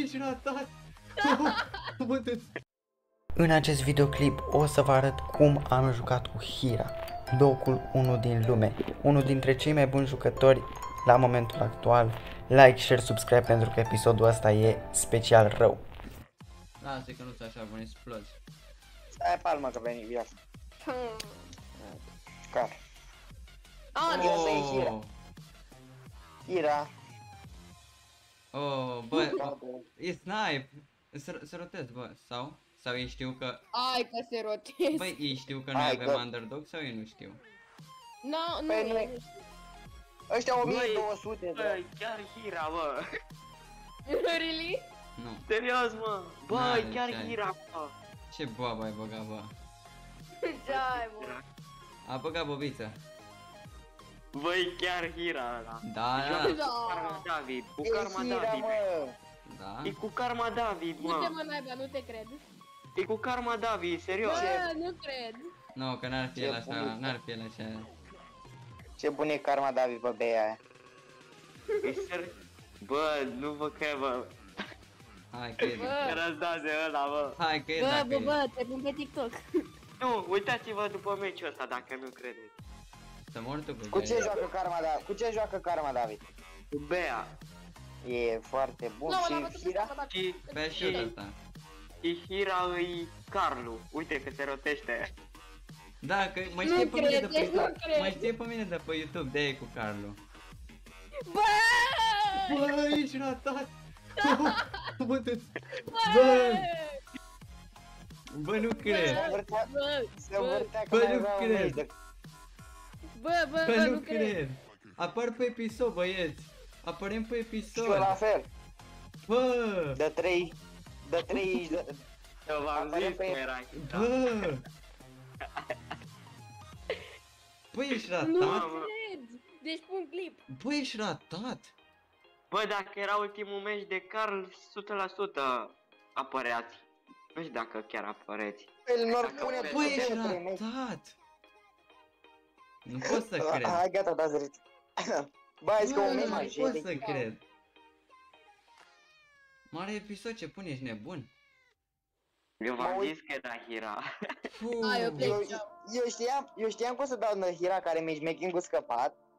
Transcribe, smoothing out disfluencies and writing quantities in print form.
ești ratat! În acest videoclip o să vă arăt cum am jucat cu Hira, locul 1 din lume, unul dintre cei mai buni jucători la momentul actual. Like, share, subscribe pentru că episodul ăsta e special rău. Lasă că nu-ți așa bun, explozi. Stai palma că veni viața. Care? Oh. E Hira. Hira. Oh, bă, e snipe. Se rotez, bă, sau? Sau ei știu că... Ai că se rotez. Băi, ei știu că noi avem underdog sau ei nu știu? Nu, Păi nu, noi- nu știu. Ăștia 1200 Bă, chiar Hira, bă. Really? Nu. Serios, mă. Bă, N-are chiar ce ai. Hira, bă. Ce boabă ai băgat, bă? Ce ai, bă? A băgat bobiță. Băi, chiar Hira ăla. Da, Joacă da, cu Karma David, cu E Karma Hira, David. mă. da. E cu Karma David, Nu te mă. mă naiba, nu te cred. E cu Karma David, serios. Bă, nu cred. Nu, că n-ar fi Ce el așa, bun. n-ar fi el așa. Ce bun e Karma David pe beia aia. E Bă, nu vă cred, bă. Hai că e, Bă. Că răzdați de ăla, bă. hai că e Bă, dacă bă, e. bă, te pun pe TikTok. Nu, uitați-vă după meciul ăsta dacă nu credeți. Să mor tu Cu pe ce joacă Karma David? Cu ce joacă Karma David? Cu Bea. E foarte bun. Nu, l-am Și bătut Hira? pe Și, Pe și, așa ăsta. și Hira îi Carlu. Uite că se rotește. Da, că mă Nu știe pe mine de cred, pe nu YouTube. cred. Mă știe pe mine de pe YouTube, de-aia e cu Carlu. Bă! Bă, ești ratat! Bă, Bă! bă, nu Se cred! învârtea, Bă, se învârtea că Bă, mai nu avea un cred. meci de... bă, bă, Bă, bă, nu cred! Apar pe episod, băieți! Apărem pe Și eu la episod! fel. Bă! De 3... De 30 de... Eu v-am Apare zis pe- că era Hira. Bă! Bă, ești Nu ratat? cred. Deci pun clip. Bă, ești ratat? Bă, dacă era ultimul meci de Carl, 100% apăreați. Nu știu dacă chiar apăreți. El nu-ar Dacă pune vezi- Bă, ești de trei meci. ratat! Nu pot să cred! Hai, gata, dați drept. Bă, ai zis că Bă, un meci nu mai pot jede. să cred! Mare episod, ce pune, ești nebun? Eu Mă v-am uit- zis că era Hira. Fuuu! Hai, eu plec. Eu știam că o să dau de Hira care matchmaking-ul scăpat.